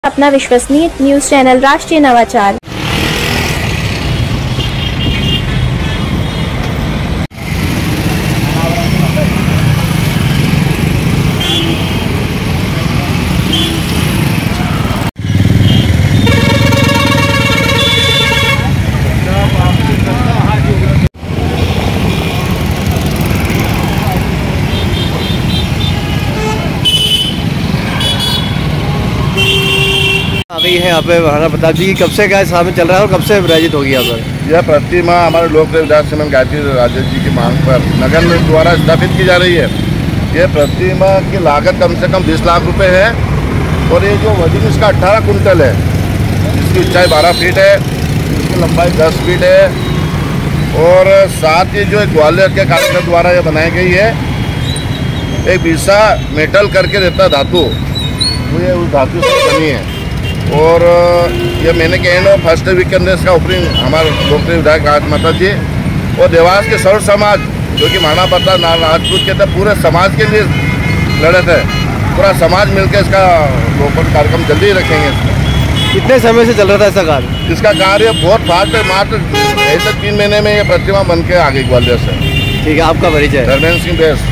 अपना विश्वसनीय news channel राष्ट्रीय नवाचार। आ गई है यहाँ पे हमारा प्रताप जी की कब से क्या सामने चल रहा है और कब से विराजित होगी यहाँ पर? यह प्रतिमा हमारे लोकप्रिय विधायक श्रीमती गायत्री राजे जी की मांग पर नगर निगम द्वारा स्थापित की जा रही है। यह प्रतिमा की लागत कम से कम 20 लाख रुपए है और ये जो वजन इसका 18 कुंटल है, इसकी ऊंचाई 12 फीट है, इसकी लंबाई 10 फीट है और साथ ही जो ग्वालियर के कारीगर द्वारा ये बनाई गई है, एक बीसा मेटल करके रहता धातु, वो ये उस धातु से बनी है और ये महीने के एंड और फर्स्ट वीक के अंदर इसका ओपनिंग हमारे लोकप्रिय विधायक राजमाता जी और देवास के सर्व समाज जो कि माना पता राजपूत के पूरे समाज के लिए लड़त है, पूरा समाज मिलकर इसका ओपन कार्यक्रम जल्दी रखेंगे। कितने समय से चल रहा था ऐसा कार्य? इसका कार्य बहुत फास्ट है, मात्र ऐसे 3 महीने में ये प्रतिमा बन के आ गई ग्वालियर से। ठीक है, आपका परिचय? धर्मेंद्र सिंह बेस।